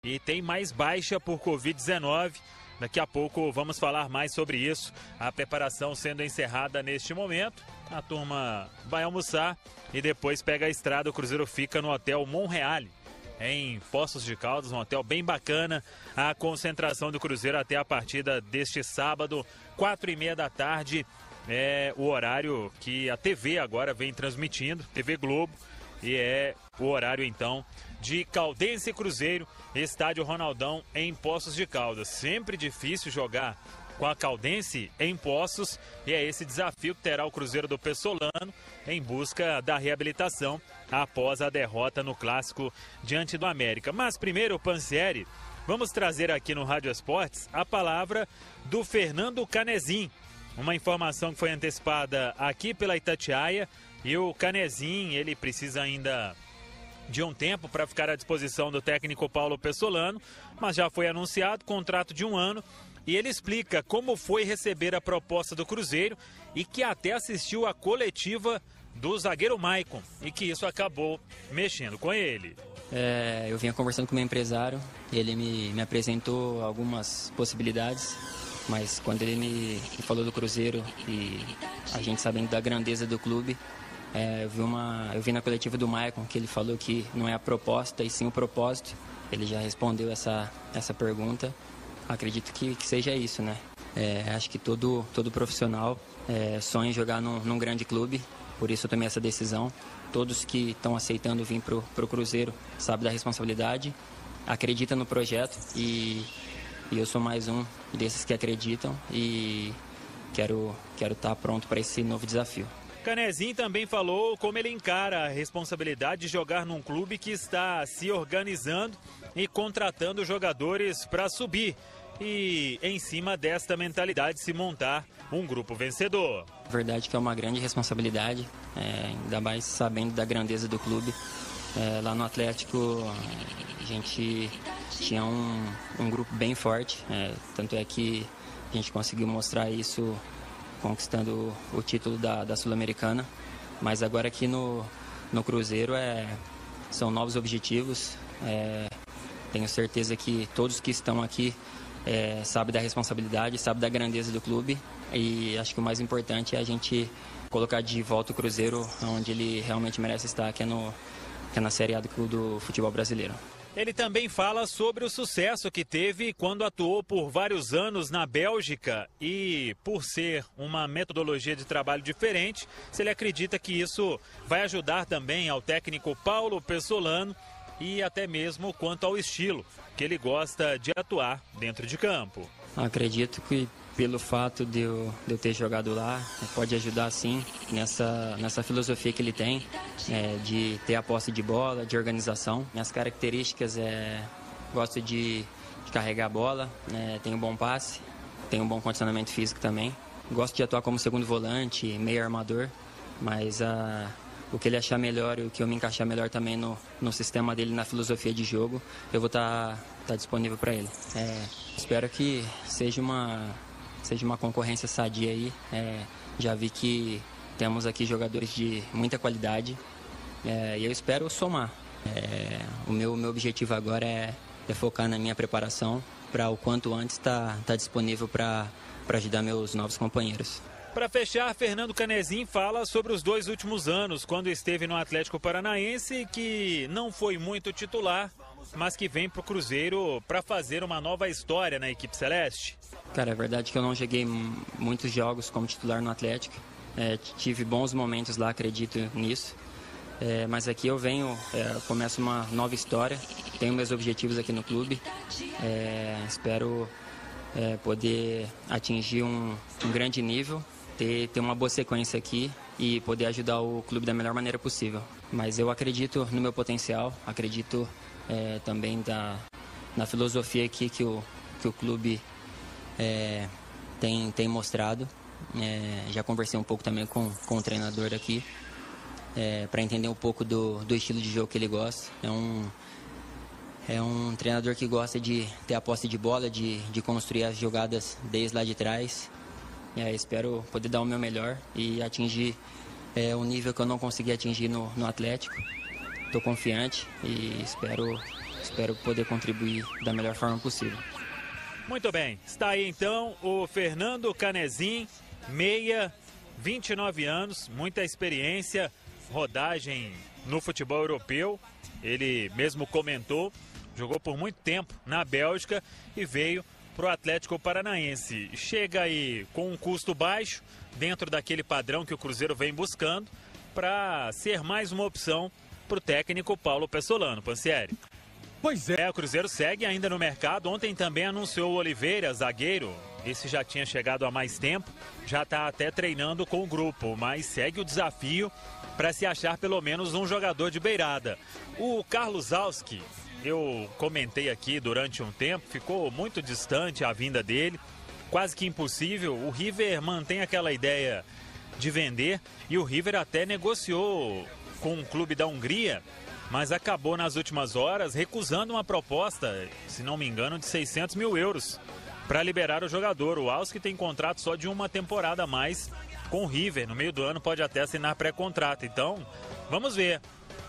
e tem mais baixa por Covid-19. Daqui a pouco vamos falar mais sobre isso. A preparação sendo encerrada neste momento. A turma vai almoçar e depois pega a estrada. O Cruzeiro fica no Hotel Monreale, em Poços de Caldas, um hotel bem bacana. A concentração do Cruzeiro até a partida deste sábado, 4h30 da tarde. É o horário que a TV agora vem transmitindo, TV Globo. E é o horário, então, de Caldense e Cruzeiro, Estádio Ronaldão, em Poços de Caldas. Sempre difícil jogar com a Caldense em Poços, e é esse desafio que terá o Cruzeiro do Pessolano em busca da reabilitação após a derrota no Clássico diante do América. Mas primeiro, Pansieri, vamos trazer aqui no Rádio Esportes a palavra do Fernando Canezin. Uma informação que foi antecipada aqui pela Itatiaia. E o Canezin, ele precisa ainda de um tempo para ficar à disposição do técnico Paulo Pessolano, mas já foi anunciado contrato de 1 ano. E ele explica como foi receber a proposta do Cruzeiro e que até assistiu a coletiva do zagueiro Maicon e que isso acabou mexendo com ele. Eu vinha conversando com o meu empresário, ele me apresentou algumas possibilidades, mas quando ele me falou do Cruzeiro e a gente sabendo da grandeza do clube, eu vi na coletiva do Maicon que ele falou que não é a proposta e sim o propósito. Ele já respondeu essa pergunta. Acredito que seja isso, né? Acho que todo profissional sonha em jogar num grande clube, por isso eu tomei essa decisão. Todos que estão aceitando vir pro Cruzeiro sabem da responsabilidade, acreditam no projeto e eu sou mais um desses que acreditam e quero estar pronto para esse novo desafio. Canezin também falou como ele encara a responsabilidade de jogar num clube que está se organizando e contratando jogadores para subir. E em cima desta mentalidade se montar um grupo vencedor. Verdade que é uma grande responsabilidade, ainda mais sabendo da grandeza do clube. Lá no Atlético a gente tinha um grupo bem forte, tanto é que a gente conseguiu mostrar isso conquistando o título da Sul-Americana, mas agora aqui no Cruzeiro são novos objetivos. Tenho certeza que todos que estão aqui sabem da responsabilidade, sabem da grandeza do clube e acho que o mais importante é a gente colocar de volta o Cruzeiro onde ele realmente merece estar, que é na Série A do futebol brasileiro. Ele também fala sobre o sucesso que teve quando atuou por vários anos na Bélgica e por ser uma metodologia de trabalho diferente, se ele acredita que isso vai ajudar também ao técnico Paulo Pessolano e até mesmo quanto ao estilo que ele gosta de atuar dentro de campo. Acredito que pelo fato de eu ter jogado lá, pode ajudar sim nessa filosofia que ele tem, de ter a posse de bola, de organização. Minhas características gosto de carregar a bola, tenho bom passe, tenho um bom condicionamento físico também. Gosto de atuar como segundo volante, meio armador, mas o que ele achar melhor e o que eu me encaixar melhor também no sistema dele, na filosofia de jogo, eu vou estar disponível para ele. Espero que seja uma concorrência sadia aí. Já vi que temos aqui jogadores de muita qualidade e eu espero somar. O meu objetivo agora é focar na minha preparação para o quanto antes estar disponível para ajudar meus novos companheiros. Para fechar, Fernando Canezin fala sobre os 2 últimos anos, quando esteve no Atlético Paranaense, que não foi muito titular, mas que vem para o Cruzeiro para fazer uma nova história na equipe celeste. Cara, é verdade que eu não joguei muitos jogos como titular no Atlético. Tive bons momentos lá, acredito nisso. Mas aqui eu venho, começo uma nova história, tenho meus objetivos aqui no clube. Espero poder atingir um grande nível, ter uma boa sequência aqui e poder ajudar o clube da melhor maneira possível. Mas eu acredito no meu potencial, acredito também na filosofia aqui que o clube tem mostrado. Já conversei um pouco também com o treinador aqui, para entender um pouco do estilo de jogo que ele gosta. É um treinador que gosta de ter a posse de bola, de construir as jogadas desde lá de trás. Espero poder dar o meu melhor e atingir um nível que eu não consegui atingir no Atlético. Estou confiante e espero espero poder contribuir da melhor forma possível. Muito bem, está aí então o Fernando Canezin, meia, 29 anos, muita experiência, rodagem no futebol europeu. Ele mesmo comentou, jogou por muito tempo na Bélgica e veio para o Atlético Paranaense. Chega aí com um custo baixo, dentro daquele padrão que o Cruzeiro vem buscando, para ser mais uma opção para o técnico Paulo Pessolano. Pansieri. Pois é. O Cruzeiro segue ainda no mercado. Ontem também anunciou o Oliveira, zagueiro. Esse já tinha chegado há mais tempo, já está até treinando com o grupo, mas segue o desafio para se achar pelo menos um jogador de beirada. O Carlos Alski, eu comentei aqui durante um tempo, ficou muito distante a vinda dele, quase que impossível. O River mantém aquela ideia de vender e o River até negociou com um clube da Hungria, mas acabou nas últimas horas recusando uma proposta, se não me engano, de 600 mil euros para liberar o jogador. O Alski tem contrato só de uma temporada a mais com o River. No meio do ano pode até assinar pré-contrato. Então, vamos ver.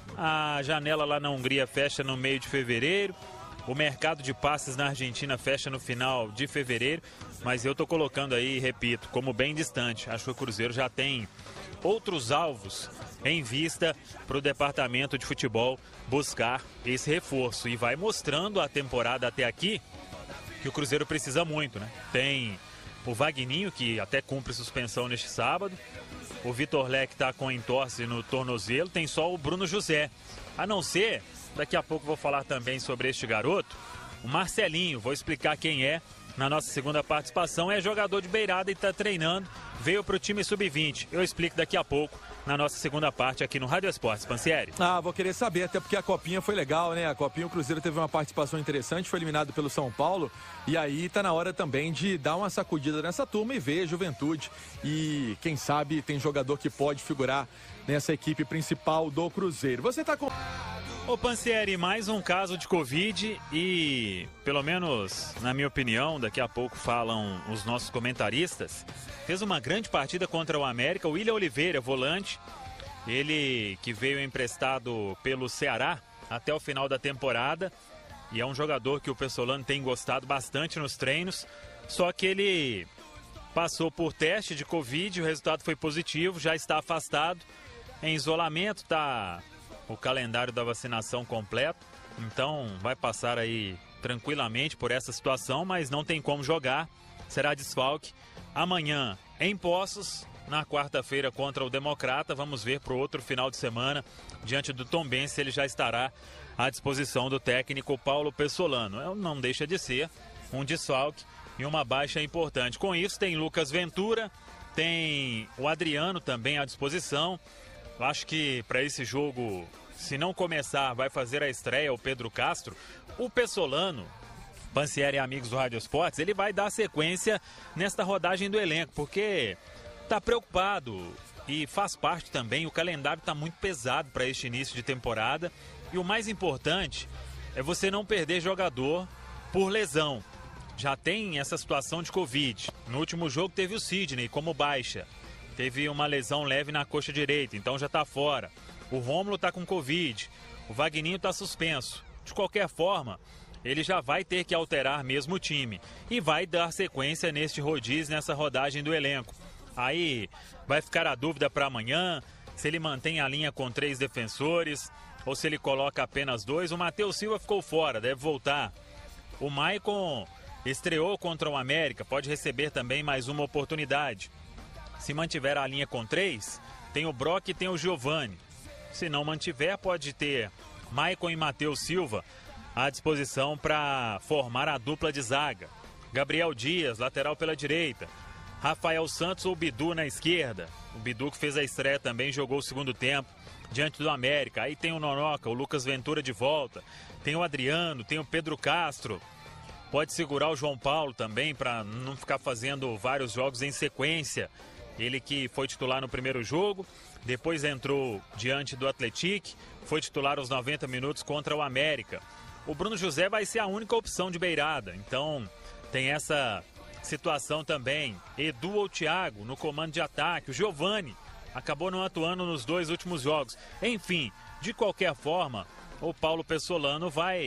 A janela lá na Hungria fecha no meio de fevereiro. O mercado de passes na Argentina fecha no final de fevereiro. Mas eu estou colocando aí, repito, como bem distante. Acho que o Cruzeiro já tem outros alvos em vista para o departamento de futebol buscar esse reforço. E vai mostrando a temporada até aqui que o Cruzeiro precisa muito, né? Tem o Vagninho, que até cumpre suspensão neste sábado. O Vitor Leque está com entorse no tornozelo. Tem só o Bruno José. A não ser, daqui a pouco vou falar também sobre este garoto, o Marcelinho. Vou explicar quem é na nossa segunda participação. É jogador de beirada e está treinando. Veio para o time sub-20. Eu explico daqui a pouco na nossa segunda parte aqui no Rádio Esportes. Pansieri. Vou querer saber, até porque a Copinha foi legal, né? A Copinha, o Cruzeiro teve uma participação interessante, foi eliminado pelo São Paulo. E aí tá na hora também de dar uma sacudida nessa turma e ver a juventude. E quem sabe tem jogador que pode figurar nessa equipe principal do Cruzeiro. Você tá com... Ô Pansieri, mais um caso de Covid e, pelo menos na minha opinião, daqui a pouco falam os nossos comentaristas, fez uma grande partida contra o América. O William Oliveira, volante, ele que veio emprestado pelo Ceará até o final da temporada e é um jogador que o Pessolano tem gostado bastante nos treinos, só que ele passou por teste de Covid, o resultado foi positivo, já está afastado, em isolamento, está o calendário da vacinação completo, então vai passar aí tranquilamente por essa situação, mas não tem como jogar, será desfalque amanhã em Poços, na quarta-feira contra o Democrata. Vamos ver para o outro final de semana, diante do Tombense, ele já estará à disposição do técnico Paulo Pessolano. Não deixa de ser um desfalque e uma baixa importante. Com isso tem Lucas Ventura, tem o Adriano também à disposição. Eu acho que para esse jogo, se não começar, vai fazer a estreia o Pedro Castro. O Pessolano, Pansieri e amigos do Rádio Esportes, ele vai dar sequência nesta rodagem do elenco, porque está preocupado e faz parte também, o calendário está muito pesado para este início de temporada. E o mais importante é você não perder jogador por lesão. Já tem essa situação de Covid. No último jogo teve o Sidney como baixa. Teve uma lesão leve na coxa direita, então já está fora. O Rômulo está com Covid. O Vagninho está suspenso. De qualquer forma, ele já vai ter que alterar mesmo o time. E vai dar sequência neste rodízio, nessa rodagem do elenco. Aí vai ficar a dúvida para amanhã, se ele mantém a linha com 3 defensores, ou se ele coloca apenas 2. O Matheus Silva ficou fora, deve voltar. O Maicon estreou contra o América, pode receber também mais uma oportunidade. Se mantiver a linha com 3, tem o Brock e tem o Giovani. Se não mantiver, pode ter Maicon e Matheus Silva à disposição para formar a dupla de zaga. Gabriel Dias, lateral pela direita. Rafael Santos ou Bidu na esquerda. O Bidu que fez a estreia também, jogou o segundo tempo diante do América. Aí tem o Nonoca, o Lucas Ventura de volta. Tem o Adriano, tem o Pedro Castro. Pode segurar o João Paulo também para não ficar fazendo vários jogos em sequência. Ele que foi titular no primeiro jogo, depois entrou diante do Atlético, foi titular aos 90 minutos contra o América. O Bruno José vai ser a única opção de beirada, então tem essa situação também. Edu ou Thiago no comando de ataque, o Giovani acabou não atuando nos 2 últimos jogos. Enfim, de qualquer forma, o Paulo Pessolano vai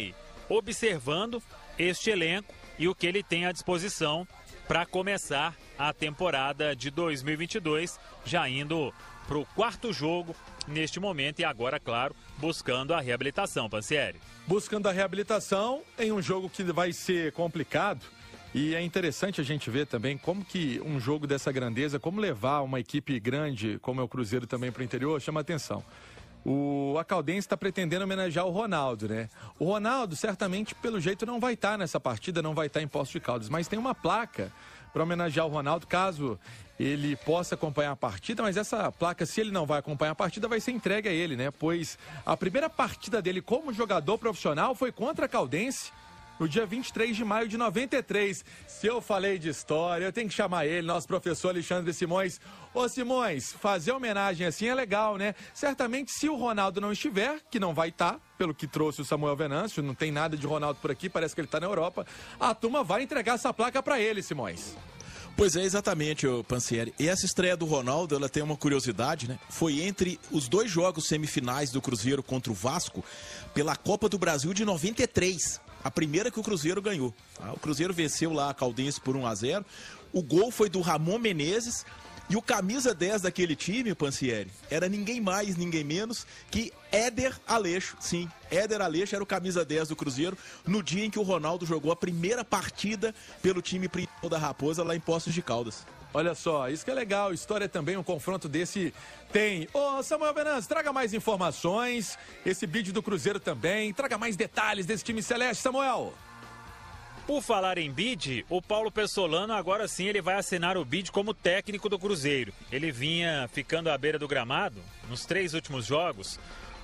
observando este elenco e o que ele tem à disposição para começar a temporada de 2022, já indo para o 4º jogo neste momento e agora, claro, buscando a reabilitação, Pansieri. Buscando a reabilitação em um jogo que vai ser complicado. E é interessante a gente ver também como que um jogo dessa grandeza, como levar uma equipe grande, como é o Cruzeiro também para o interior, chama atenção. A Caldense está pretendendo homenagear o Ronaldo, né? O Ronaldo, certamente, pelo jeito, não vai estar nessa partida, não vai estar em Poços de Caldas, mas tem uma placa para homenagear o Ronaldo, caso ele possa acompanhar a partida, mas essa placa, se ele não vai acompanhar a partida, vai ser entregue a ele, né? Pois a primeira partida dele como jogador profissional foi contra a Caldense, no dia 23 de maio de 93. Se eu falei de história, eu tenho que chamar ele, nosso professor Alexandre Simões. Ô Simões, fazer homenagem assim é legal, né? Certamente, se o Ronaldo não estiver, que não vai estar, pelo que trouxe o Samuel Venâncio, não tem nada de Ronaldo por aqui, parece que ele está na Europa, a turma vai entregar essa placa para ele, Simões. Pois é, exatamente, Pansieri. E essa estreia do Ronaldo, ela tem uma curiosidade, né? Foi entre os 2 jogos semifinais do Cruzeiro contra o Vasco pela Copa do Brasil de 93. A primeira que o Cruzeiro ganhou. O Cruzeiro venceu lá a Caldense por 1-0. O gol foi do Ramon Menezes. E o camisa 10 daquele time, Pansieri, era ninguém mais, ninguém menos que Éder Aleixo. Sim, Éder Aleixo era o camisa 10 do Cruzeiro no dia em que o Ronaldo jogou a primeira partida pelo time principal da Raposa lá em Poços de Caldas. Olha só, isso que é legal, história também, um confronto desse tem. Ô Samuel Venâncio, traga mais informações, esse bid do Cruzeiro também, traga mais detalhes desse time celeste, Samuel. Por falar em bid, o Paulo Pessolano agora sim ele vai assinar o bid como técnico do Cruzeiro. Ele vinha ficando à beira do gramado nos 3 últimos jogos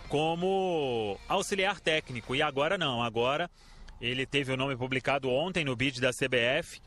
como auxiliar técnico e agora não, agora ele teve o nome publicado ontem no bid da CBF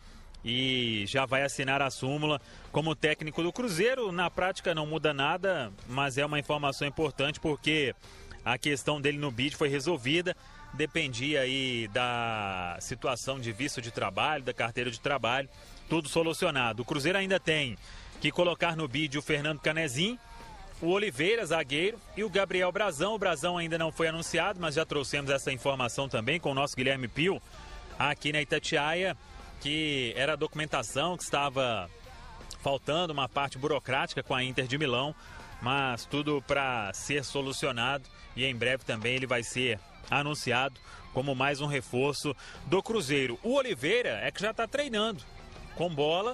e já vai assinar a súmula como técnico do Cruzeiro. Na prática não muda nada, mas é uma informação importante porque a questão dele no bid foi resolvida. Dependia aí da situação de visto de trabalho, da carteira de trabalho, tudo solucionado. O Cruzeiro ainda tem que colocar no bid o Fernando Canezin, o Oliveira, zagueiro, e o Gabriel Brazão. O Brazão ainda não foi anunciado, mas já trouxemos essa informação também com o nosso Guilherme Pio, aqui na Itatiaia, que era a documentação que estava faltando, uma parte burocrática com a Inter de Milão, mas tudo para ser solucionado e em breve também ele vai ser anunciado como mais um reforço do Cruzeiro. O Oliveira é que já está treinando com bola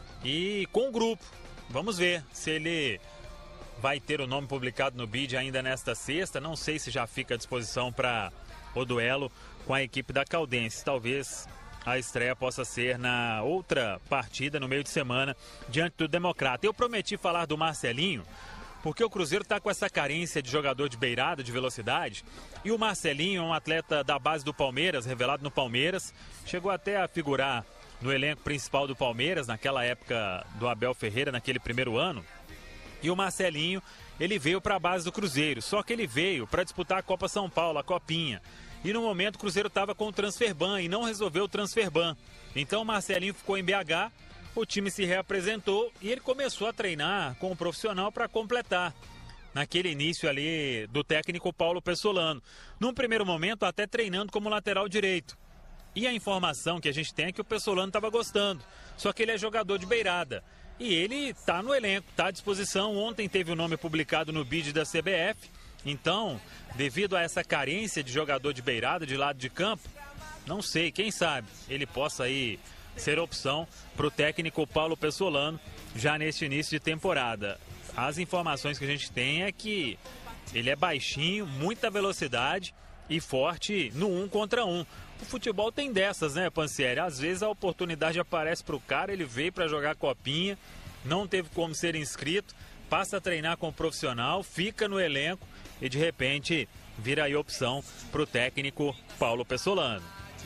e com o grupo. Vamos ver se ele vai ter o nome publicado no bid ainda nesta sexta. Não sei se já fica à disposição para o duelo com a equipe da Caldense. Talvez a estreia possa ser na outra partida no meio de semana diante do Democrata. Eu prometi falar do Marcelinho, porque o Cruzeiro está com essa carência de jogador de beirada, de velocidade. E o Marcelinho é um atleta da base do Palmeiras, revelado no Palmeiras. Chegou até a figurar no elenco principal do Palmeiras, naquela época do Abel Ferreira, naquele primeiro ano. E o Marcelinho, ele veio para a base do Cruzeiro. Só que ele veio para disputar a Copa São Paulo, a Copinha. E no momento o Cruzeiro estava com o transferban e não resolveu o transferban. Então o Marcelinho ficou em BH. O time se reapresentou e ele começou a treinar com o profissional para completar naquele início ali do técnico Paulo Pessolano. Num primeiro momento até treinando como lateral direito. E a informação que a gente tem é que o Pessolano estava gostando, só que ele é jogador de beirada. E ele está no elenco, está à disposição. Ontem teve o nome publicado no bid da CBF. Então, devido a essa carência de jogador de beirada, de lado de campo, não sei, quem sabe ele possa aí ser opção para o técnico Paulo Pessolano já neste início de temporada. As informações que a gente tem é que ele é baixinho, muita velocidade e forte no 1 contra 1. O futebol tem dessas, né, Pansieri? Às vezes a oportunidade aparece para o cara, ele veio para jogar copinha, não teve como ser inscrito, passa a treinar com o profissional, fica no elenco e de repente vira aí opção para o técnico Paulo Pessolano.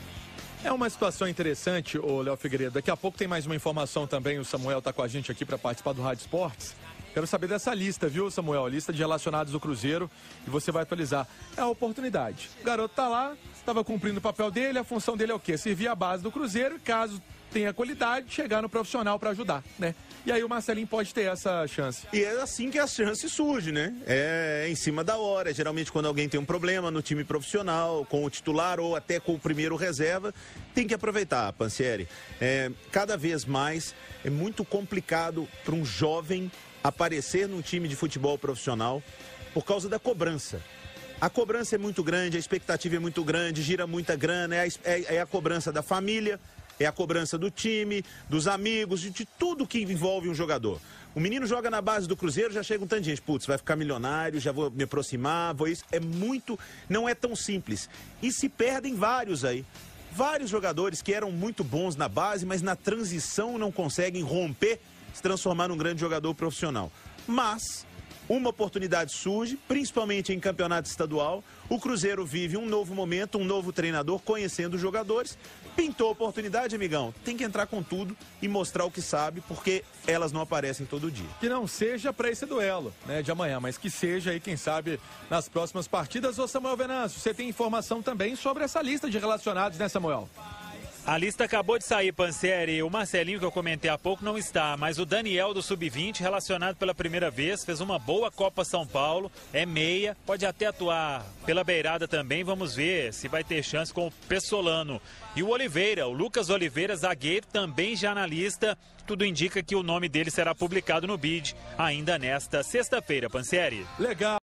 É uma situação interessante, ô Léo Figueiredo. Daqui a pouco tem mais uma informação também. O Samuel está com a gente aqui para participar do Rádio Esportes. Quero saber dessa lista, viu, Samuel? Lista de relacionados do Cruzeiro e você vai atualizar. É a oportunidade. O garoto tá lá, estava cumprindo o papel dele, a função dele é o quê? Servir a base do Cruzeiro e caso tem a qualidade de chegar no profissional para ajudar, né? E aí o Marcelinho pode ter essa chance. E é assim que a chance surge, né? É em cima da hora. Geralmente quando alguém tem um problema no time profissional, com o titular ou até com o primeiro reserva, tem que aproveitar, Pansieri. Cada vez mais é muito complicado para um jovem aparecer num time de futebol profissional por causa da cobrança. A cobrança é muito grande, a expectativa é muito grande, gira muita grana, é a cobrança da família, é a cobrança do time, dos amigos, de tudo que envolve um jogador. O menino joga na base do Cruzeiro, já chega um tanto de gente, putz, vai ficar milionário, já vou me aproximar, vou isso. Não é tão simples. E se perdem vários aí. Vários jogadores que eram muito bons na base, mas na transição não conseguem romper, se transformar num grande jogador profissional. Mas uma oportunidade surge, principalmente em campeonato estadual. O Cruzeiro vive um novo momento, um novo treinador, conhecendo os jogadores. Pintou a oportunidade, amigão. Tem que entrar com tudo e mostrar o que sabe, porque elas não aparecem todo dia. Que não seja para esse duelo, né, de amanhã, mas que seja aí, quem sabe, nas próximas partidas. Ô Samuel Venâncio, você tem informação também sobre essa lista de relacionados, né, Samuel? A lista acabou de sair, Pansieri. O Marcelinho, que eu comentei há pouco, não está. Mas o Daniel, do Sub-20, relacionado pela primeira vez, fez uma boa Copa São Paulo. É meia, pode até atuar pela beirada também. Vamos ver se vai ter chance com o Pessolano. E o Oliveira, o Lucas Oliveira, zagueiro, também já na lista. Tudo indica que o nome dele será publicado no BID ainda nesta sexta-feira, Pansieri. Legal.